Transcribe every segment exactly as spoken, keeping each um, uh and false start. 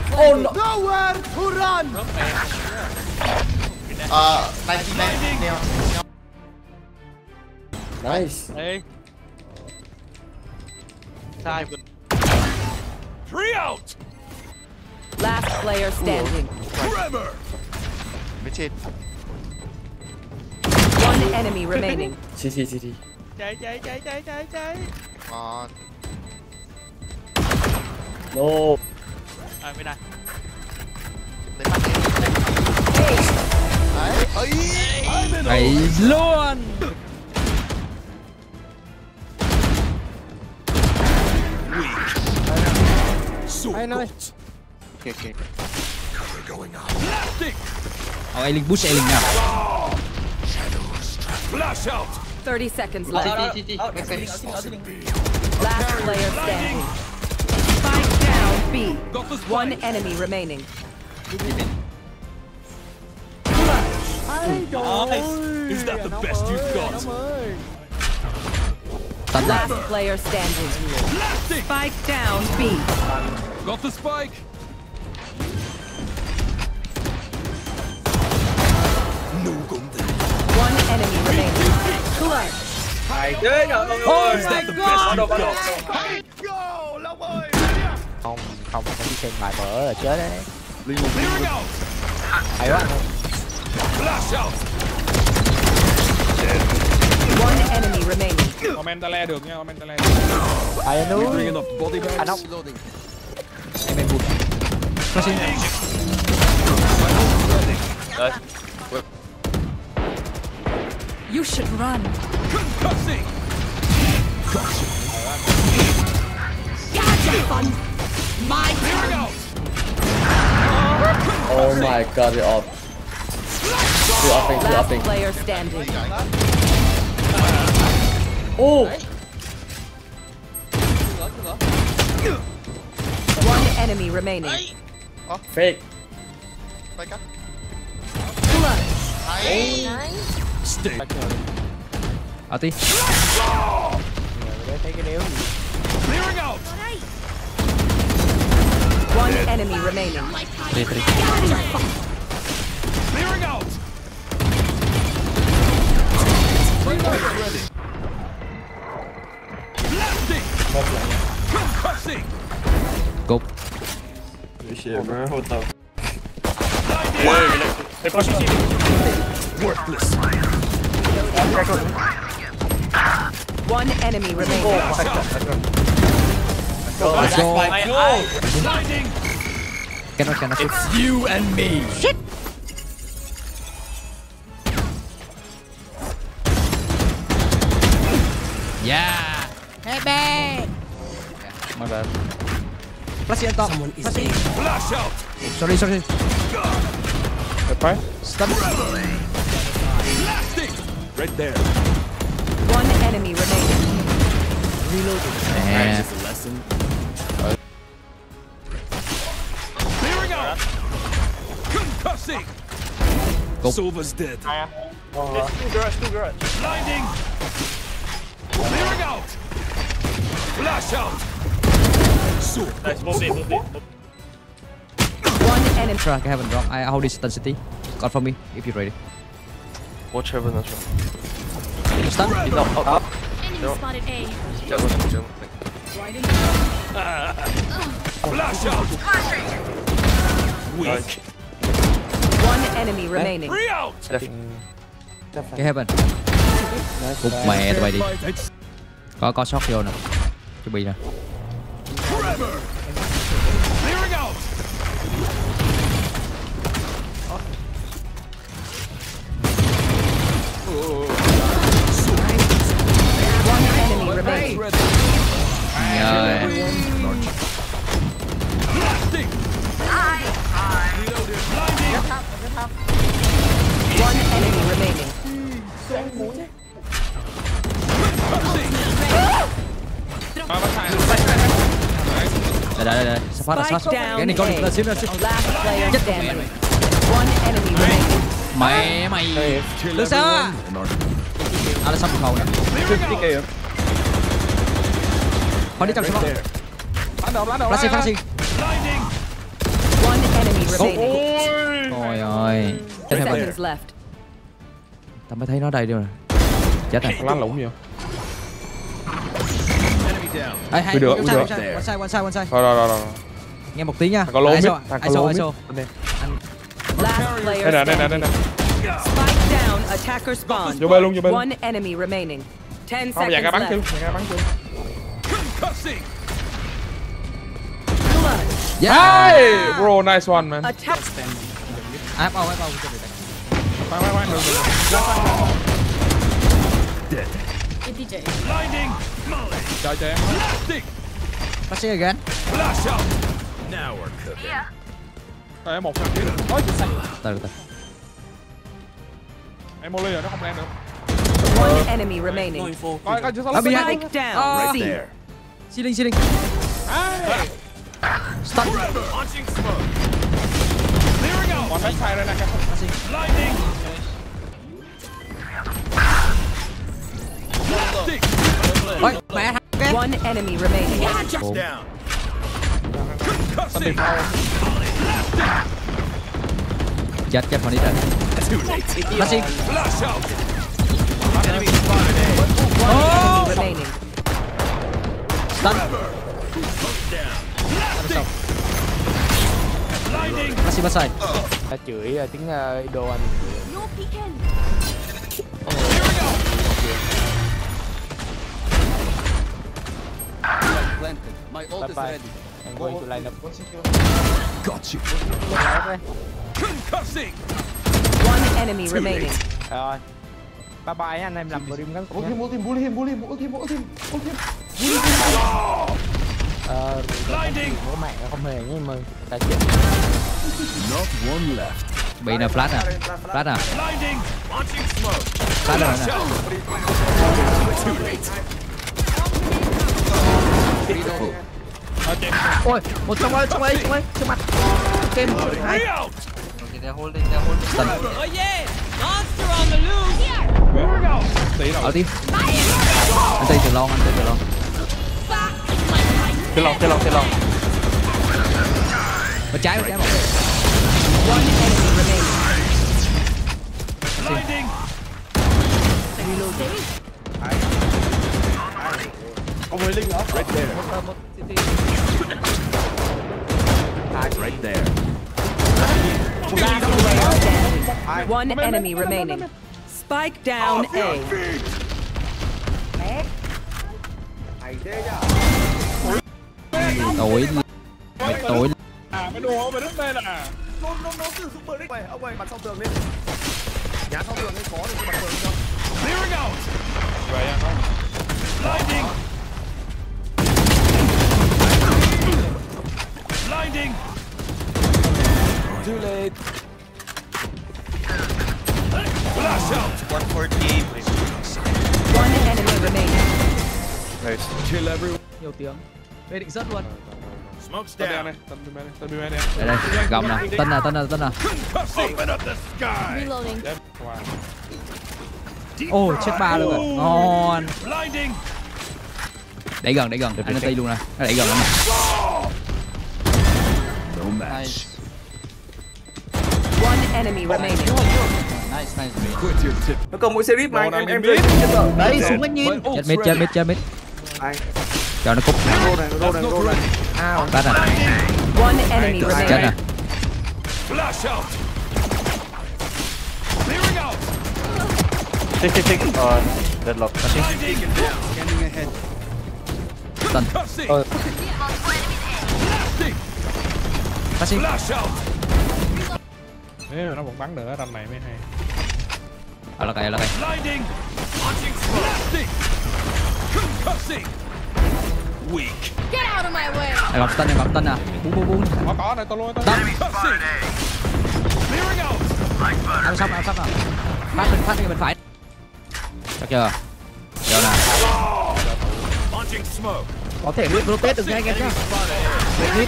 Oh no. Nowhere to run. Ờ, ninety-nine neo. Nice. Ê. Sai. Three out. Last player standing. Forever. Bên trên. One enemy remaining. xê tê xê tê. Chạy chạy chạy chạy chạy chạy. Ngon. No. À bên này. Lấy mắt đi. Đấy. Ấy. Ấy luôn. Anh ơi. Kìa kìa. Ờ, Ailing push Ailing nào. Flash out. thirty seconds left. Last player standing. Spike down B. One enemy remaining. Is that the best you've got? Last player standing. Spike down B. Got the spike. One enemy remaining. Clutch. Oh, is that the best you've got? Không, không có đi xem bài vỡ là chết đấy. Clearing out. Hay quá. Flash out. One enemy remaining. Comment ta le được nha, comment ta le. Hay núi. Bringing up body bags. Anh không. Em em buồn. Flashing. Đấy. You should run. Concussing. Gotcha, fun. My Clearing turn. out. Oh my god, you're off. You're upping, you're Last upping. player standing. Oh! One enemy remaining. Fake. Quay cắt. Clutch. Đấy. Stay. Ulti. Thấy cái đéo gì. Clearing out. One enemy remaining. Three, three. Clearing out. Ready. Blasting. Concussing. Go. Worthless. One enemy remaining. Let's go. Blinding. Cannot, cannot. It's you and me. Shit. Yeah. Baby. My bad. Flash on top. Flashing. Flash out. Sorry, sorry. Goodbye. Stun. Blasting. Right there. One enemy remaining. Yeah. Clearing out. Concussing. Go. Silva's dead. Blinding. Clearing out. Flash out. One enemy. Sure, I haven't dropped. I hold this stun city. God for me if you're ready. Watch heaven as well. Stun. Đi đâu? Up, up. Enemy spotted A. Chờ luôn, chờ luôn. Flash out. Weak. One enemy remaining. Three out. Cái heaven. Cục mẹ tụi bay đi. Có có shot vô nè. Chuẩn bị nè. Forever. Clearing out. One enemy remaining. Rồi. Blasting. One enemy remaining. Đây đây đây. Sắp phát là sắp. Cái này con là xíu nữa xíu. Last player standing. One enemy remaining. Mày mày. Được sao à? À là sắp khẩu nè. Con đi trong sắp. Bán đầu, bán đầu. Flashing, flashing. Blinding. remaining. Ôi ơi. Chết Heaven. Seconds left. Tao mới thấy nó đây rồi. Chết rồi. Lăn lủng gì không? Ê, hay, Được, one side, được. one side, one side, one side, one side. Rồi rồi rồi rồi. Nghe một tí nha. Thằng có lô I mít, saw, thằng I có lô saw, I mít. saw. Đây. Last Đây player nè, đây nè, đây standing. nè. Spike down. Attacker spawn. Vô bên luôn, vô bên. One enemy remaining. Ten Không, dạng ra seconds bắn chưa, left. dạng ra bắn chưa. Hey, bro, nice one man. Attack. Áp ao, áp ao. Khoan, khoan, khoan, đừng, đừng, đừng. Chờ, chờ em. Passing again. Rồi em một thằng kia. Ôi, chết sạch. Từ từ. Em molly rồi, nó không lên được. One enemy remaining. Coi, coi, chưa sao Ở bên Spike down. C. Ceiling, ceiling. Stun. Còn backside đây nè, kìa. Ôi, mẹ thằng One enemy remaining. Bốn. Tao tìm phao. Chết, chết phần đi trên. Passing. One enemy remaining. Stun. Passing backside. Ta chửi uh, tiếng uh, Indo anh. Bye bye. I'm going to line up. One enemy remaining. Rồi. Bye bye anh, em làm Brim gắn cục nha. Ultim, ultim, bully him, bully him, ultim, ultim, ultim. Ờ, bố mẹ không hề nhé mừng. Ta chết. Bị nè, flash nè. Flash nè. Flash rồi nè. Ôi, một trong ơi, trong ấy, trong ấy, trước mặt. Kem, hai. Stun. Tí nào. Ở tim. Anh tay từ lon, anh tay từ lon. Tên lòng, tên lòng, tên lòng. Bên trái, bên trái một. One enemy remaining. Ông ấy linh nữa. One enemy remaining. Spike down A. Tối. Mày tối. À, mày đồ mày đứng đây là. Nó nó nó sử dụng bờ đấy. Ông ơi, bắn sau tường lên. Nhá sau tường lên có thì bắn tường cho. Vậy à, không. Too late. one forty. One enemy remaining. Nice. Chill everyone. Nhiều tiếng. Về định rất luôn. Tân đen này, tân bim này, tân bim này. Đây đây, gầm nè. Tân nè, tân nè, tân nè. Ôi, chết ba luôn rồi. Ngon. Đẩy gần, đẩy gần. Anh lên tay luôn nè. Nó đẩy gần lắm nè. One enemy remaining. Nice, nice. Nó cầm mũi series mà anh em em biết. Đấy, súng anh nhìn. Chết mid, chết mid, chết mid. Ai? Cho nó cúp. Rô này, rô này, rô này. Ow. Tắt nè. One enemy Chết nè. remaining. Tick, tick, tick. Ờ, deadlock. Tân. Passing. Nếu mà nó vẫn bắn được ở tầm này mới hay. Ở là cây, ở là cây. Này gặp tân, này gặp tân nè. Bung bung bung. Có có này, tao luôn tao. Tân. Ăn xong, ăn xong rồi. Phát bên phát bên phải. Được chưa? Được nè. Có thể luyện rotate được nha anh em nhá. Luyện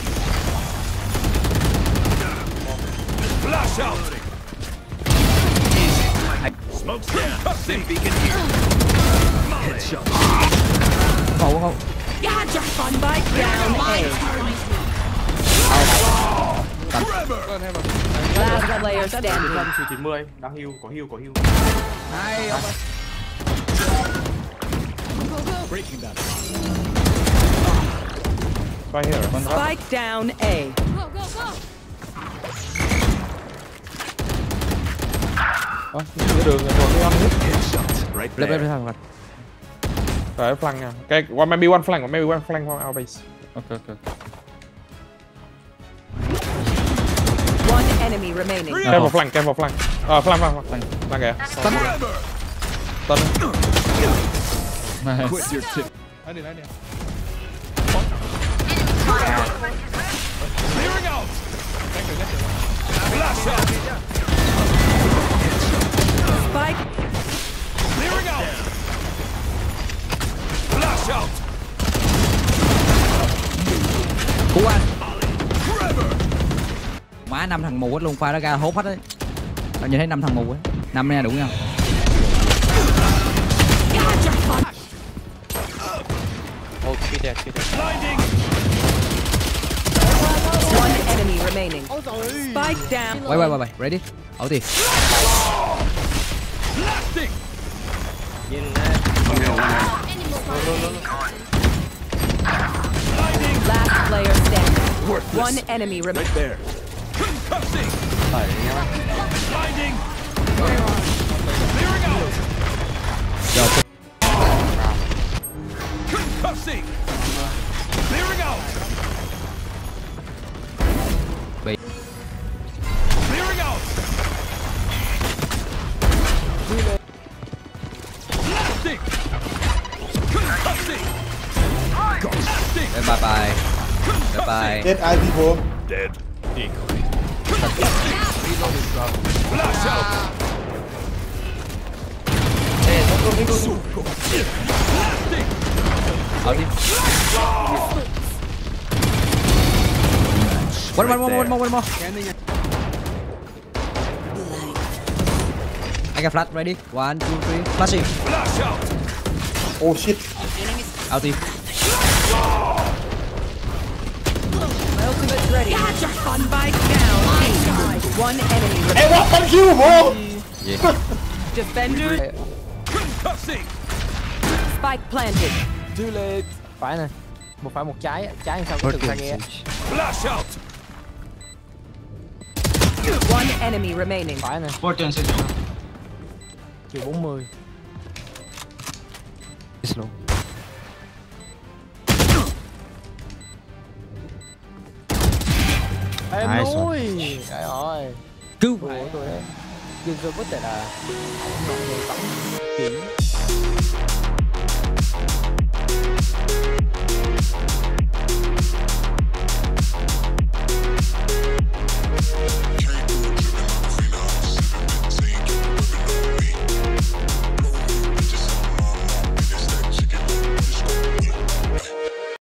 Không, không. Spike down A. Tân. Lên heaven. Last player standing. Su chín mươi đang heal, có heal, có heal. Hay ông ơi. Right here. One drop. Spike down A. Ơ, giữa đường rồi còn cái ăn hết. Lên lên lên. Rồi flank nha. Okay, one maybe one flank, maybe one flank from our base. Okay, okay. One enemy remaining. Careful flank, careful flank. Ờ, flank, flank, flank. Flank kìa. Stun. Stun. Nice. Lấy đi, lấy đi. Spike. Cú anh. Má năm thằng mù hết luôn, pha nó ra hốt hết đấy. Tao nhìn thấy năm thằng mù ấy. Năm nha, đủ không? Oh, three there, three there. One enemy remaining. Spike down. Quay quay quay quay, ready? Ẩu đi. Last player standing. One enemy remaining. Rồi. Bị. Bye bye. Bye bye. Dead I people. Ở đi. One more, one more, one more, one more. I got flash ready. One, two, three. Flashing. Oh shit. Out đi. Ultimate's ready. Spike down. One enemy remaining. Hey, what fuck you, bro? Yeah. Defender. Spike planted. Too late. Phải này. Một phải một trái, trái sao có từng ra nghe. One enemy remaining. Phải này. Chiều bốn mươi. Slow. Em Nice nuôi. Trời ơi. Cứu. Của tôi đấy. Dương cơ bất thể là. Không người bắn. Kỹ.